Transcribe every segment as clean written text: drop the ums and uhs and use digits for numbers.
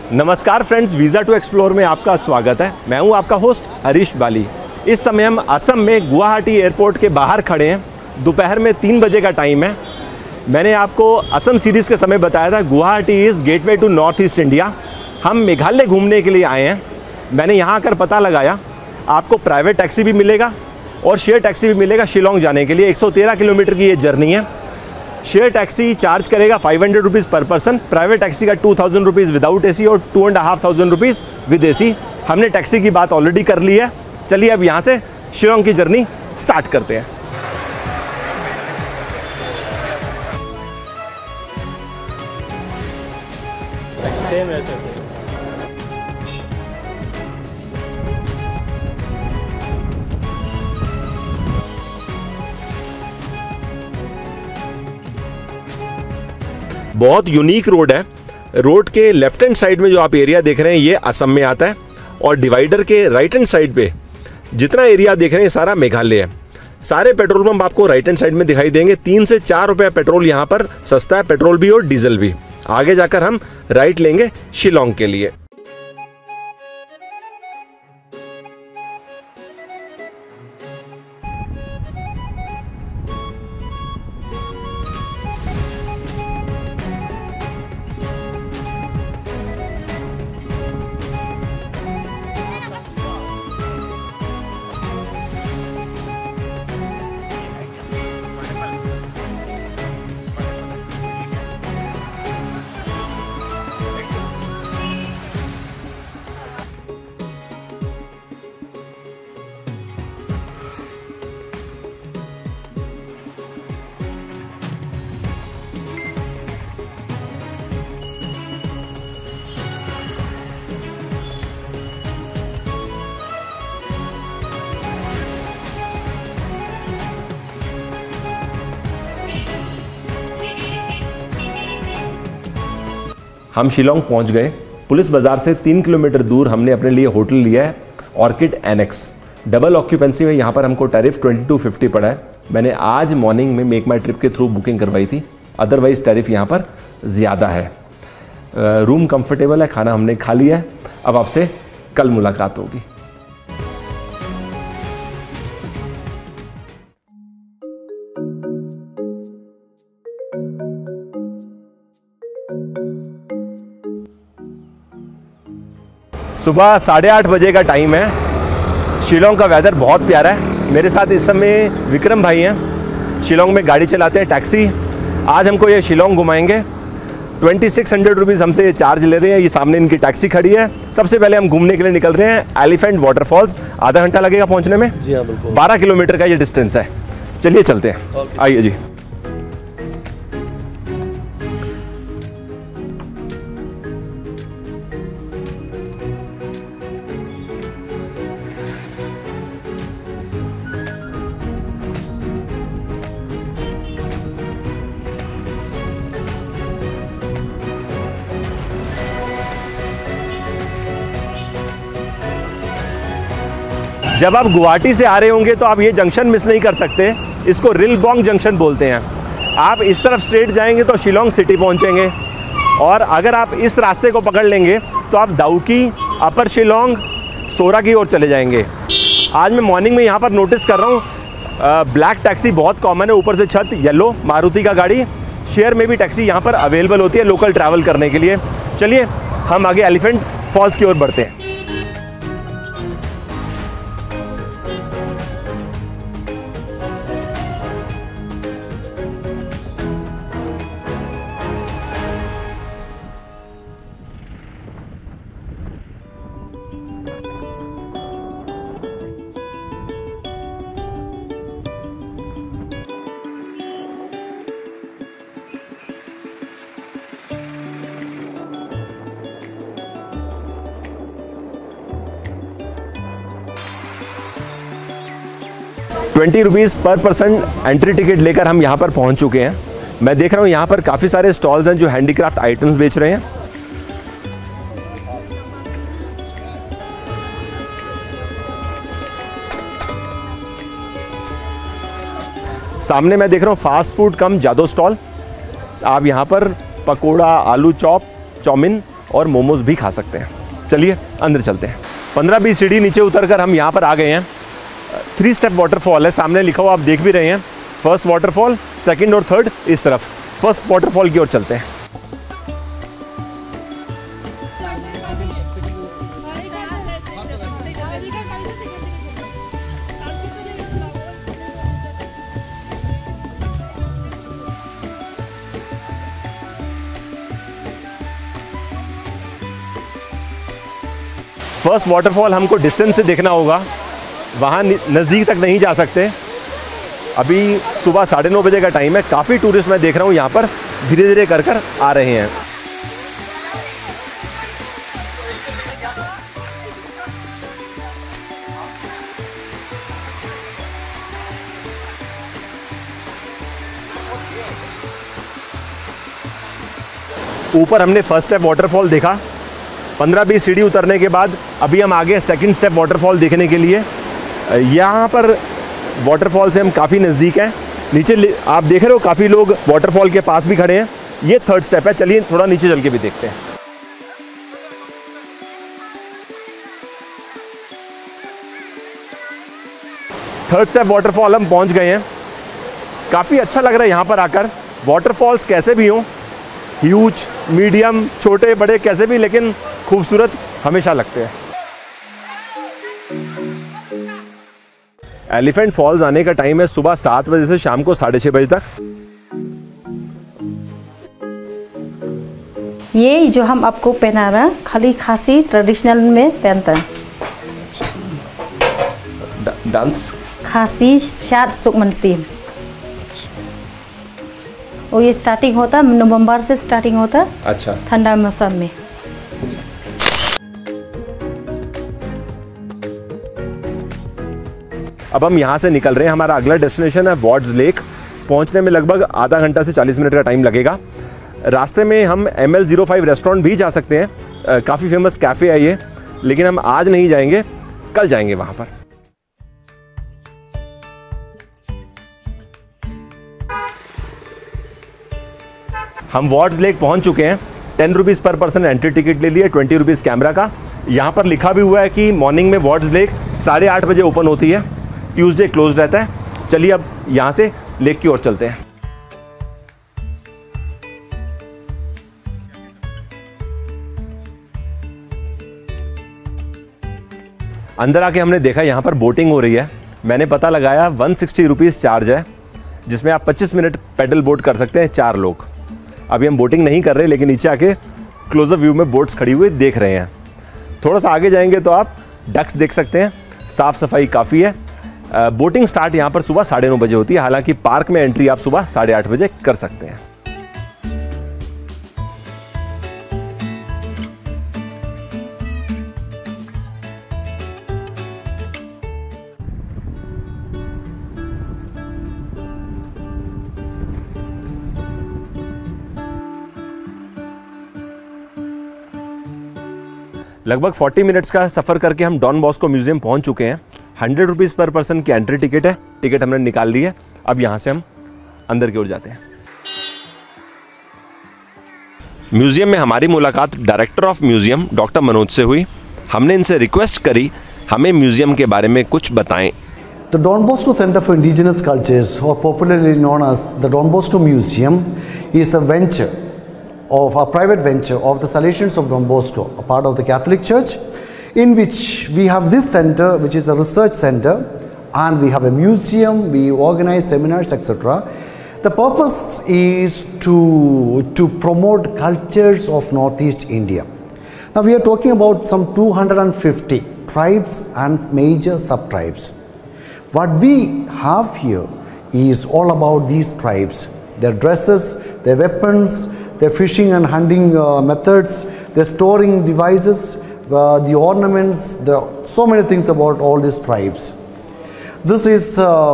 नमस्कार friends, visa to explore में आपका स्वागत है। मैं हूं आपका होस्ट हरीश बाली। इस समय हम असम में गुवाहाटी एयरपोर्ट के बाहर खड़े हैं। दोपहर में 3 बजे का टाइम है। मैंने आपको असम सीरीज़ के समय बताया था Guwahati is gateway to north east India. हम मेघालय घूमने के लिए आए हैं। मैंने यहाँ आकर पता लगाया, आपको प्राइवेट टैक्सी भी मिलेगा और शेयर टैक्सी भी मिलेगा शिलोंग जाने के लिए। 113 किलोमीटर की ये जर्नी है। शेयर टैक्सी चार्ज करेगा 500 रुपीज़ पर पर्सन, प्राइवेट टैक्सी का 2000 रुपीज़ विदाउट एसी और 2500 रुपीज़ विद एसी। हमने टैक्सी की बात ऑलरेडी कर ली है। चलिए अब यहाँ से शिलोंग की जर्नी स्टार्ट करते हैं। बहुत यूनिक रोड है। रोड के लेफ्ट हैंड साइड में जो आप एरिया देख रहे हैं ये असम में आता है और डिवाइडर के राइट हैंड साइड पे जितना एरिया देख रहे हैं सारा मेघालय है। सारे पेट्रोल पंप आपको राइट हैंड साइड में दिखाई देंगे। 3 से 4 रुपये पेट्रोल यहाँ पर सस्ता है, पेट्रोल भी और डीजल भी। आगे जाकर हम राइट लेंगे शिलोंग के लिए। हम शिलोंग पहुंच गए। पुलिस बाज़ार से 3 किलोमीटर दूर हमने अपने लिए होटल लिया है, ऑर्किड एनेक्स। डबल ऑक्यूपेंसी में यहाँ पर हमको टैरिफ 2250 पड़ा है। मैंने आज मॉर्निंग में मेक माई ट्रिप के थ्रू बुकिंग करवाई थी, अदरवाइज़ टैरिफ यहाँ पर ज़्यादा है। रूम कंफर्टेबल है, खाना हमने खा लिया है। अब आपसे कल मुलाकात होगी। सुबह 8:30 बजे का टाइम है। शिलोंग का वेदर बहुत प्यारा है। मेरे साथ इस समय विक्रम भाई हैं, शिलोंग में गाड़ी चलाते हैं, टैक्सी। आज हमको ये शिलोंग घुमाएंगे। 2600 रुपीज़ हमसे ये चार्ज ले रहे हैं। ये सामने इनकी टैक्सी खड़ी है। सबसे पहले हम घूमने के लिए निकल रहे हैं एलिफेंट वाटरफॉल्स। आधा घंटा लगेगा पहुंचने में। जी हाँ, बिल्कुल। 12 किलोमीटर का ये डिस्टेंस है। चलिए चलते हैं, आइए जी। जब आप गुवाहाटी से आ रहे होंगे तो आप ये जंक्शन मिस नहीं कर सकते। इसको रिलबोंग जंक्शन बोलते हैं। आप इस तरफ स्ट्रेट जाएंगे तो शिलोंग सिटी पहुंचेंगे और अगर आप इस रास्ते को पकड़ लेंगे तो आप दाउकी, अपर शिलोंग, सोरा की ओर चले जाएंगे। आज मैं मॉर्निंग में यहाँ पर नोटिस कर रहा हूँ ब्लैक टैक्सी बहुत कॉमन है। ऊपर से छत येलो, मारुति का गाड़ी। शेयर में भी टैक्सी यहाँ पर अवेलेबल होती है लोकल ट्रैवल करने के लिए। चलिए हम आगे एलिफेंट फॉल्स की ओर बढ़ते हैं। ₹20 पर पर्सन एंट्री टिकट लेकर हम यहाँ पर पहुँच चुके हैं। मैं देख रहा हूँ यहाँ पर काफ़ी सारे स्टॉल्स हैं जो हैंडीक्राफ्ट आइटम्स बेच रहे हैं। सामने मैं देख रहा हूँ फास्ट फूड कम जादो स्टॉल। आप यहाँ पर पकोड़ा, आलू चॉप, चाउमीन और मोमोज भी खा सकते हैं। चलिए अंदर चलते हैं। 15-20 सीढ़ी नीचे उतरकर हम यहाँ पर आ गए हैं। 3 स्टेप वाटरफॉल है, सामने लिखा हुआ आप देख भी रहे हैं। फर्स्ट वाटरफॉल, सेकंड और थर्ड इस तरफ। फर्स्ट वाटरफॉल की ओर चलते हैं। फर्स्ट वाटरफॉल हमको डिस्टेंस से देखना होगा, वहाँ नज़दीक तक नहीं जा सकते। अभी सुबह 9:30 बजे का टाइम है। काफ़ी टूरिस्ट मैं देख रहा हूँ यहाँ पर धीरे धीरे कर आ रहे हैं। ऊपर हमने फर्स्ट स्टेप वाटरफॉल देखा। 15-20 सीढ़ी उतरने के बाद अभी हम आगे सेकंड स्टेप वाटरफॉल देखने के लिए। यहाँ पर वाटरफॉल से हम काफ़ी नज़दीक हैं। नीचे आप देख रहे हो काफ़ी लोग वाटरफॉल के पास भी खड़े हैं। ये थर्ड स्टेप है। चलिए थोड़ा नीचे चल के भी देखते हैं। थर्ड स्टेप वाटरफॉल हम पहुँच गए हैं। काफ़ी अच्छा लग रहा है यहाँ पर आकर। वाटरफॉल्स कैसे भी हों, ह्यूज, मीडियम, छोटे बड़े कैसे भी, लेकिन खूबसूरत हमेशा लगते हैं। एलिफेंट फॉल्स आने का टाइम है सुबह 7 बजे से शाम को 6:30 बजे तक। ये जो हम आपको पहना रहे हैं खाली खासी ट्रेडिशनल में पहनते हैं। डांस खासी शाद सुकमनसीम। और ये स्टार्टिंग होता है नवंबर से स्टार्टिंग होता है। अच्छा। ठंडा मौसम में। अब हम यहाँ से निकल रहे हैं। हमारा अगला डेस्टिनेशन है वार्ड्स लेक। पहुँचने में लगभग आधा घंटा से 40 मिनट का टाइम लगेगा। रास्ते में हम ML05 रेस्टोरेंट भी जा सकते हैं। काफ़ी फेमस कैफ़े है ये, लेकिन हम आज नहीं जाएंगे, कल जाएंगे वहाँ पर। हम वार्ड्स लेक पहुंच चुके हैं। 10 रुपीज़ पर पर्सन एंट्री टिकट ले लिए, 20 रुपीज़ कैमरा का। यहाँ पर लिखा भी हुआ है कि मॉर्निंग में वार्ड्स लेक 8:30 बजे ओपन होती है, ट्यूसडे क्लोज रहता है। चलिए अब यहाँ से लेक की ओर चलते हैं। अंदर आके हमने देखा यहाँ पर बोटिंग हो रही है। मैंने पता लगाया 160 रुपीज़ चार्ज है, जिसमें आप 25 मिनट पैडल बोट कर सकते हैं 4 लोग। अभी हम बोटिंग नहीं कर रहे, लेकिन नीचे आके क्लोजअप व्यू में बोट्स खड़ी हुई देख रहे हैं। थोड़ा सा आगे जाएंगे तो आप डक्स देख सकते हैं। साफ़ सफाई काफ़ी है। बोटिंग स्टार्ट यहाँ पर सुबह 9:30 बजे होती है। हालांकि पार्क में एंट्री आप सुबह 8:30 बजे कर सकते हैं। लगभग 40 मिनट्स का सफ़र करके हम डॉन बॉस्को म्यूजियम पहुंच चुके हैं। 100 रुपीज़ पर पर्सन की एंट्री टिकट है। टिकट हमने निकाल ली है। अब यहाँ से हम अंदर की ओर जाते हैं। म्यूजियम में हमारी मुलाकात director of museum doctor Manoj से हुई। हमने इनसे रिक्वेस्ट करी हमें म्यूजियम के बारे में कुछ बताएं। The Don Bosco Center for Indigenous Cultures, or popularly known as the Don Bosco Museum, is a venture of a private venture of the Salesians of Don Bosco, a part of the Catholic Church, in which we have this center, which is a research center, and we have a museum, we organize seminars, etc. The purpose is to promote cultures of Northeast India. Now we are talking about some 250 tribes and major sub-tribes. What we have here is all about these tribes, their dresses, their weapons, their fishing and hunting methods, their storing devices, the ornaments, so many things about all these tribes. This is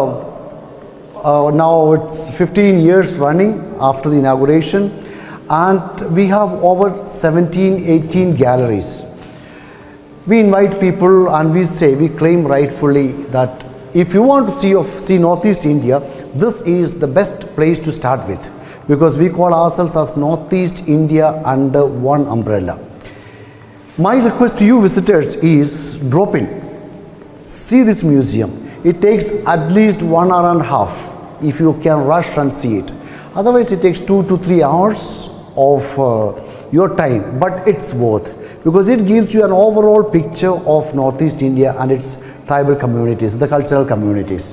now it's 15 years running after the inauguration, and we have over 17-18 galleries. We invite people and we claim rightfully that if you want to see Northeast India, this is the best place to start with, because we call ourselves as Northeast India under one umbrella. My request to you visitors is drop in, see this museum. It takes at least 1 hour and a half if you can rush and see it. Otherwise it takes 2 to 3 hours of your time, but it's worth, because it gives you an overall picture of Northeast India and its tribal communities, the cultural communities.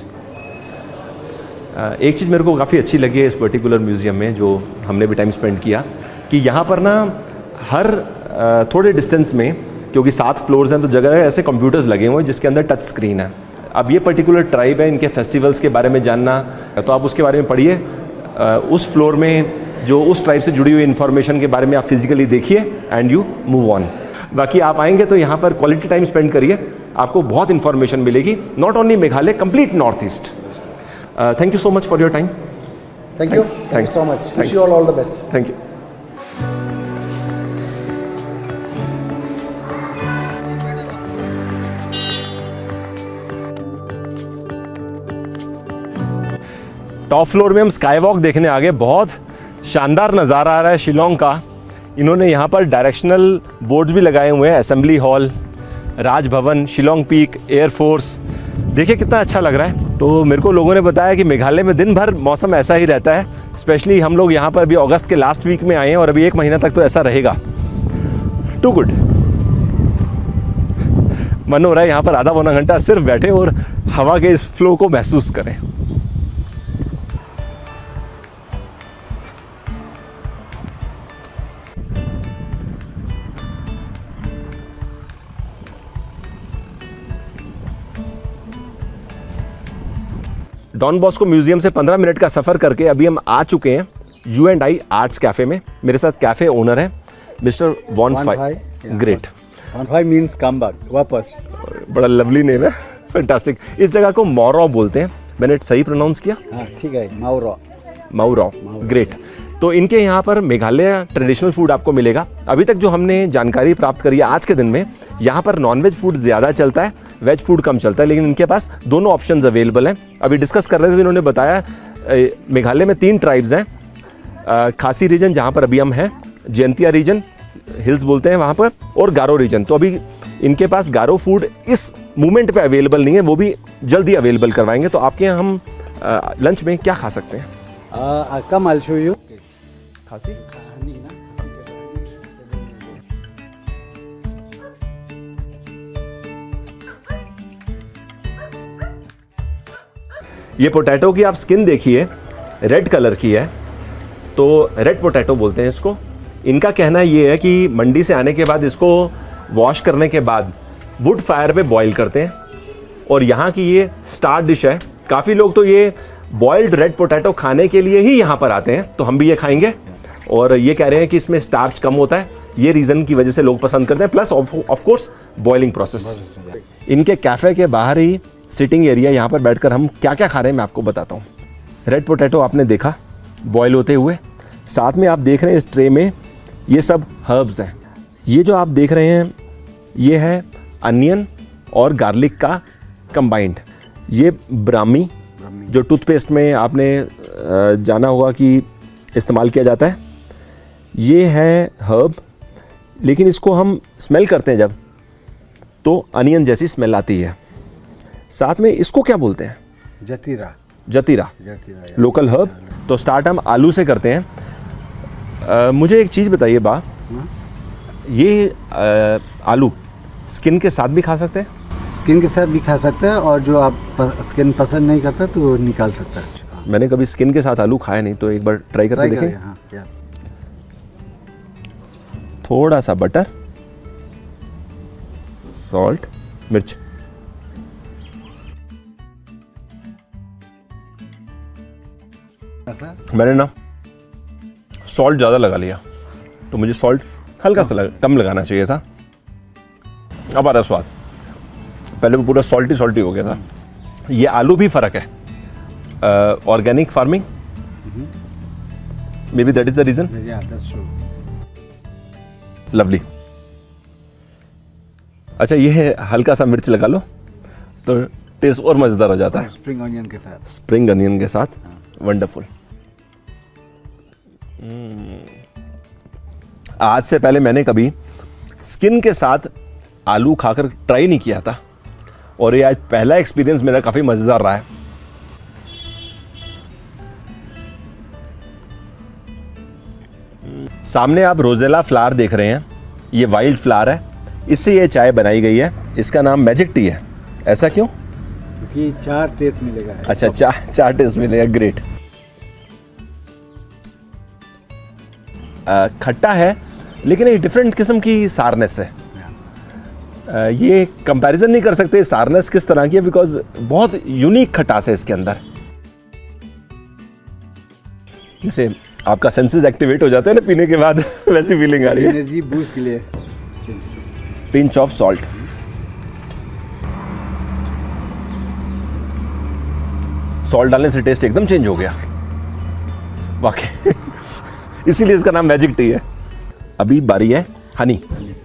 एक चीज़ मेरे को काफ़ी अच्छी लगी है इस particular museum में, जो हमने भी टाइम स्पेंड किया, कि यहाँ पर ना हर थोड़े डिस्टेंस में, क्योंकि 7 फ्लोर्स हैं तो जगह ऐसे कंप्यूटर्स लगे हुए हैं जिसके अंदर टच स्क्रीन है। अब ये पर्टिकुलर ट्राइब है, इनके फेस्टिवल्स के बारे में जानना तो आप उसके बारे में पढ़िए, उस फ्लोर में जो उस ट्राइब से जुड़ी हुई इन्फॉर्मेशन के बारे में आप फिजिकली देखिए एंड यू मूव ऑन। बाकी आप आएंगे तो यहाँ पर क्वालिटी टाइम स्पेंड करिए, आपको बहुत इन्फॉर्मेशन मिलेगी, not only Meghalaya, complete north east. Thank you so much for your time. Thank you. Thank you so much. Wish you all the best. Thank you. Top floor में हम sky walk देखने आ गए। बहुत शानदार नज़ारा आ रहा है शिलोंग का। इन्होंने यहाँ पर डायरेक्शनल बोर्ड्स भी लगाए हुए हैं, assembly hall, Rajbhavan, Shillong peak, air force. देखिए कितना अच्छा लग रहा है। तो मेरे को लोगों ने बताया कि मेघालय में दिन भर मौसम ऐसा ही रहता है, स्पेशली हम लोग यहाँ पर भी अगस्त के लास्ट वीक में आए हैं और अभी 1 महीना तक तो ऐसा रहेगा। Too good. मन हो रहा है यहाँ पर आधा पौना घंटा सिर्फ बैठे और हवा के इस फ्लो को महसूस करें। डॉन बॉस्को म्यूजियम से 15 मिनट का सफ़र करके अभी हम आ चुके हैं U&I आर्ट्स कैफ़े में। मेरे साथ कैफ़े ओनर हैं mister Wanphai. Great. Wanphai means come back, वापस। बड़ा लवली नेम है, फैंटास्टिक। इस जगह को मौरोह बोलते हैं, मैंने सही प्रोनाउंस किया? हाँ ठीक है, मावरोह। मावरोह, ग्रेट। तो इनके यहाँ पर मेघालय ट्रेडिशनल फूड आपको मिलेगा। अभी तक जो हमने जानकारी प्राप्त करी है आज के दिन में, यहाँ पर नॉनवेज फूड ज़्यादा चलता है, वेज फूड कम चलता है, लेकिन इनके पास दोनों ऑप्शंस अवेलेबल हैं। अभी डिस्कस कर रहे थे तो इन्होंने बताया मेघालय में 3 ट्राइब्स हैं, खासी रीजन जहाँ पर अभी हम हैं, जैंतिया रीजन, हिल्स बोलते हैं वहाँ पर, और गारो रीजन। तो अभी इनके पास गारो फूड इस मोमेंट पे अवेलेबल नहीं है, वो भी जल्दी अवेलेबल करवाएंगे। तो आपके यहाँ हम लंच में क्या खा सकते हैं? कम I'll show you। खासी ये पोटैटो की आप स्किन देखिए, रेड कलर की है, तो रेड पोटैटो बोलते हैं इसको। इनका कहना ये है कि मंडी से आने के बाद इसको वॉश करने के बाद वुड फायर पे बॉईल करते हैं, और यहाँ की ये स्टार डिश है। काफ़ी लोग तो ये बॉइल्ड रेड पोटैटो खाने के लिए ही यहाँ पर आते हैं, तो हम भी ये खाएंगे। और ये कह रहे हैं कि इसमें स्टार्च कम होता है, ये रीज़न की वजह से लोग पसंद करते हैं, plus of course boiling process. इनके कैफ़े के बाहर ही सिटिंग एरिया, यहाँ पर बैठकर हम क्या क्या खा रहे हैं मैं आपको बताता हूँ। रेड पोटैटो आपने देखा बॉयल होते हुए, साथ में आप देख रहे हैं इस ट्रे में ये सब हर्ब्स हैं। ये जो आप देख रहे हैं ये है अनियन और गार्लिक का कंबाइंड। ये ब्राह्मी, जो टूथपेस्ट में आपने जाना होगा कि इस्तेमाल किया जाता है, ये है हर्ब, लेकिन इसको हम स्मेल करते हैं जब, तो अनियन जैसी स्मेल आती है। साथ में इसको क्या बोलते हैं? जतीरा। जतीरा, लोकल हर्ब। तो स्टार्ट हम आलू से करते हैं। मुझे एक चीज़ बताइए बा, ये आलू स्किन के साथ भी खा सकते हैं? स्किन के साथ भी खा सकते हैं, और जो आप स्किन पसंद नहीं करता तो वो निकाल सकता है। मैंने कभी स्किन के साथ आलू खाया नहीं, तो एक बार ट्राई करके देखें। हाँ, थोड़ा सा बटर, सॉल्ट, मिर्च। मैंने ना सॉल्ट ज़्यादा लगा लिया, तो मुझे सॉल्ट हल्का सा कम लगाना चाहिए था। अब आ रहा स्वाद, पहले वो पूरा सॉल्टी सॉल्टी हो गया था। ये आलू भी फ़र्क है, organic farming, may be that is the reason. Lovely. अच्छा, ये है हल्का सा मिर्च लगा लो तो टेस्ट और मज़ेदार हो जाता है। स्प्रिंग अनियन के साथ। स्प्रिंग अनियन के साथ, वंडरफुल। आज से पहले मैंने कभी स्किन के साथ आलू खाकर ट्राई नहीं किया था और ये आज पहला एक्सपीरियंस मेरा काफ़ी मज़ेदार रहा है। सामने आप रोजेला फ्लावर देख रहे हैं, ये वाइल्ड फ्लावर है, इससे ये चाय बनाई गई है। इसका नाम मैजिक टी है। ऐसा क्यों? क्योंकि 4 टेस्ट मिलेगा। अच्छा, चार टेस्ट मिलेगा। ग्रेट। खट्टा है लेकिन एक डिफरेंट किस्म की सारनेस है। ये कंपैरिजन नहीं कर सकते सारनेस किस तरह की है, बिकॉज बहुत यूनिक खटास है इसके अंदर। जैसे आपका सेंसेस एक्टिवेट हो जाते हैं ना पीने के बाद, वैसी फीलिंग आ रही है। एनर्जी बूस्ट के लिए पिंच ऑफ सॉल्ट। सॉल्ट डालने से टेस्ट एकदम चेंज हो गया वाकई। इसीलिए इसका नाम मैजिक टी है। अभी बारी है हनी।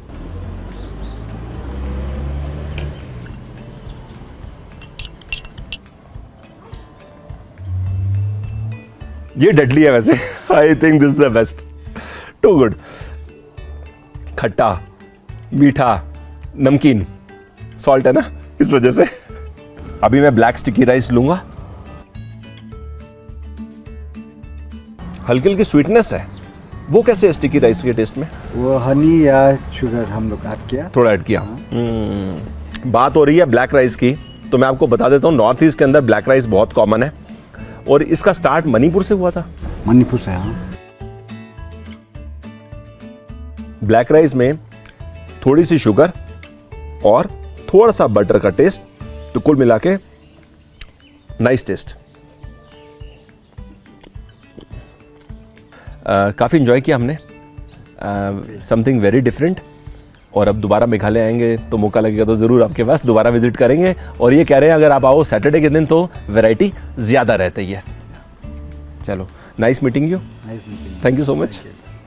ये डेडली है वैसे। I think this is the best, too good. खट्टा, मीठा, नमकीन, सॉल्ट है ना, इस वजह से। अभी मैं ब्लैक स्टिकी राइस लूंगा। हल्की हल्की स्वीटनेस है। वो कैसे है स्टिकी राइस के टेस्ट में? वो हनी या शुगर हम लोग ऐड किया, थोड़ा ऐड किया। बात हो रही है ब्लैक राइस की, तो मैं आपको बता देता हूँ नॉर्थ ईस्ट के अंदर ब्लैक राइस बहुत कॉमन है और इसका स्टार्ट मणिपुर से हुआ था। मणिपुर से, हाँ। ब्लैक राइस में थोड़ी सी शुगर और थोड़ा सा बटर का टेस्ट, तो कुल मिला के नाइस टेस्ट। काफ़ी इंजॉय किया हमने, समथिंग वेरी डिफरेंट। और अब दोबारा मेघालय आएंगे तो मौका लगेगा तो ज़रूर आपके पास दोबारा विजिट करेंगे। और ये कह रहे हैं अगर आप आओ सैटरडे के दिन तो वैरायटी ज़्यादा रहती है। चलो, nice meeting you. Thank you so much.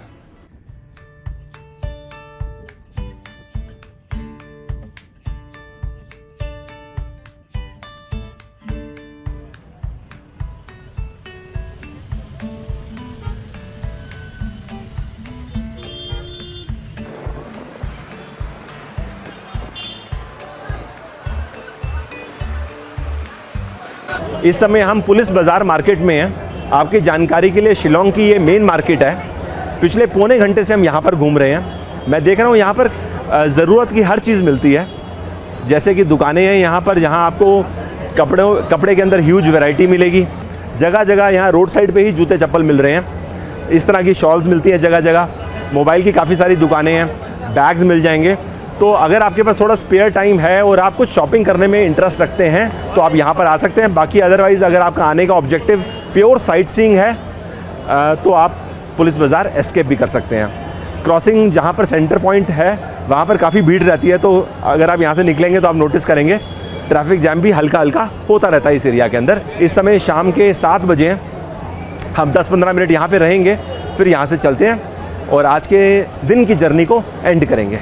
इस समय हम पुलिस बाज़ार मार्केट में हैं। आपकी जानकारी के लिए शिलोंग की ये मेन मार्केट है। पिछले पौने घंटे से हम यहाँ पर घूम रहे हैं। मैं देख रहा हूँ यहाँ पर ज़रूरत की हर चीज़ मिलती है। जैसे कि दुकानें हैं यहाँ पर, जहाँ आपको कपड़े के अंदर ह्यूज वैरायटी मिलेगी। जगह जगह यहाँ रोड साइड पे ही जूते चप्पल मिल रहे हैं। इस तरह की शॉल्स मिलती हैं जगह जगह। मोबाइल की काफ़ी सारी दुकानें हैं, बैग्स मिल जाएंगे। तो अगर आपके पास थोड़ा स्पेयर टाइम है और आप कुछ शॉपिंग करने में इंटरेस्ट रखते हैं तो आप यहाँ पर आ सकते हैं। बाकी अदरवाइज़ अगर आपका आने का ऑब्जेक्टिव प्योर साइट सीइंग है तो आप पुलिस बाज़ार एस्केप भी कर सकते हैं। क्रॉसिंग जहाँ पर सेंटर पॉइंट है वहाँ पर काफ़ी भीड़ रहती है, तो अगर आप यहाँ से निकलेंगे तो आप नोटिस करेंगे ट्रैफिक जैम भी हल्का हल्का होता रहता है इस एरिया के अंदर। इस समय शाम के 7 बजे हैं। हम 10-15 मिनट यहाँ पर रहेंगे, फिर यहाँ से चलते हैं और आज के दिन की जर्नी को एंड करेंगे।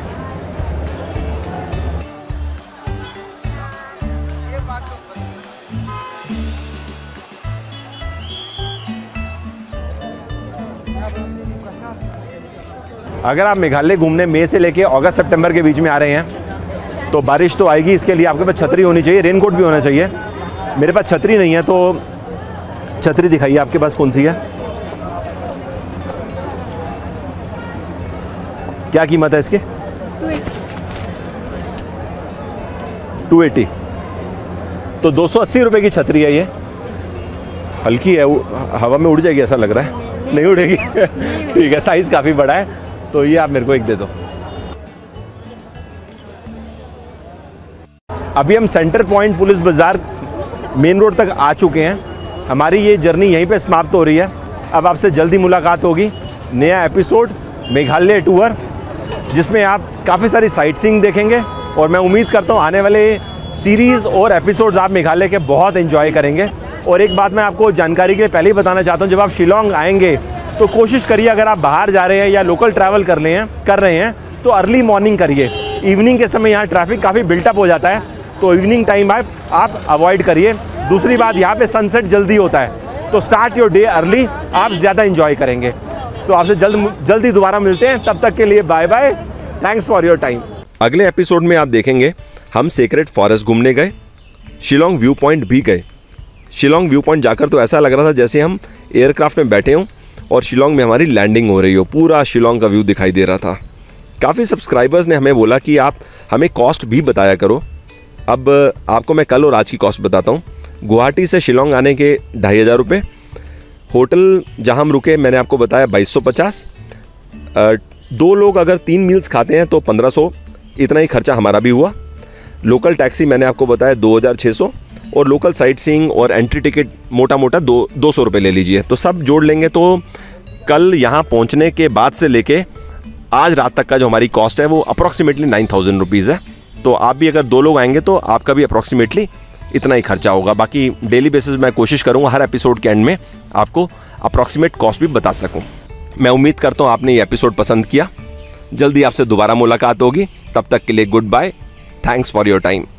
अगर आप मेघालय घूमने मई से लेके अगस्त सितंबर के बीच में आ रहे हैं तो बारिश तो आएगी। इसके लिए आपके पास छतरी होनी चाहिए, रेनकोट भी होना चाहिए। मेरे पास छतरी नहीं है तो छतरी दिखाइए आपके पास कौन सी है, क्या कीमत है इसके? 280। तो 280 रुपये की छतरी है ये। हल्की है, हवा में उड़ जाएगी ऐसा लग रहा है। नहीं उड़ेगी? ठीक है, साइज़ काफ़ी बड़ा है तो ये आप मेरे को एक दे दो। अभी हम center point police Bazaar main road तक आ चुके हैं। हमारी ये जर्नी यहीं पे समाप्त हो रही है। अब आपसे जल्दी मुलाकात होगी। नया एपिसोड मेघालय टूर, जिसमें आप काफ़ी सारी साइट सीइंग देखेंगे और मैं उम्मीद करता हूँ आने वाले सीरीज़ और एपिसोड्स आप मेघालय के बहुत एंजॉय करेंगे। और एक बात मैं आपको जानकारी के लिए पहले ही बताना चाहता हूँ, जब आप शिलोंग आएंगे तो कोशिश करिए अगर आप बाहर जा रहे हैं या लोकल ट्रैवल कर रहे हैं तो अर्ली मॉर्निंग करिए। इवनिंग के समय यहाँ ट्रैफिक काफ़ी बिल्टअप हो जाता है, तो इवनिंग टाइम आप अवॉइड करिए। दूसरी बात, यहाँ पे सनसेट जल्दी होता है, तो स्टार्ट योर डे अर्ली, आप ज़्यादा इंजॉय करेंगे। तो आपसे जल्दी दोबारा मिलते हैं। तब तक के लिए bye bye, thanks for your time. अगले एपिसोड में आप देखेंगे हम सीक्रेट फॉरेस्ट घूमने गए, शिलोंग व्यू पॉइंट भी गए। शिलोंग व्यू पॉइंट जाकर तो ऐसा लग रहा था जैसे हम एयरक्राफ्ट में बैठे हों और शिलोंग में हमारी लैंडिंग हो रही हो, पूरा शिलोंग का व्यू दिखाई दे रहा था। काफ़ी सब्सक्राइबर्स ने हमें बोला कि आप हमें कॉस्ट भी बताया करो। अब आपको मैं कल और आज की कॉस्ट बताता हूँ। गुवाहाटी से शिलोंग आने के 2500 रुपये, होटल जहाँ हम रुके मैंने आपको बताया 2250, 2 लोग अगर 3 मील्स खाते हैं तो 1500, इतना ही खर्चा हमारा भी हुआ। लोकल टैक्सी मैंने आपको बताया 2600 और लोकल साइट सीइंग और एंट्री टिकट मोटा मोटा 200 रुपये ले लीजिए। तो सब जोड़ लेंगे तो कल यहाँ पहुँचने के बाद से लेके आज रात तक का जो हमारी कॉस्ट है वो अप्रॉक्सीमेटली 9000 रुपीज़ है। तो आप भी अगर 2 लोग आएंगे तो आपका भी अप्रॉक्सीमेटली इतना ही खर्चा होगा। बाकी डेली बेसिस मैं कोशिश करूँगा हर एपिसोड के एंड में आपको अप्रॉक्सीमेट कॉस्ट भी बता सकूँ। मैं उम्मीद करता हूँ आपने ये एपिसोड पसंद किया। जल्दी आपसे दोबारा मुलाकात होगी, तब तक के लिए goodbye, thanks for your time.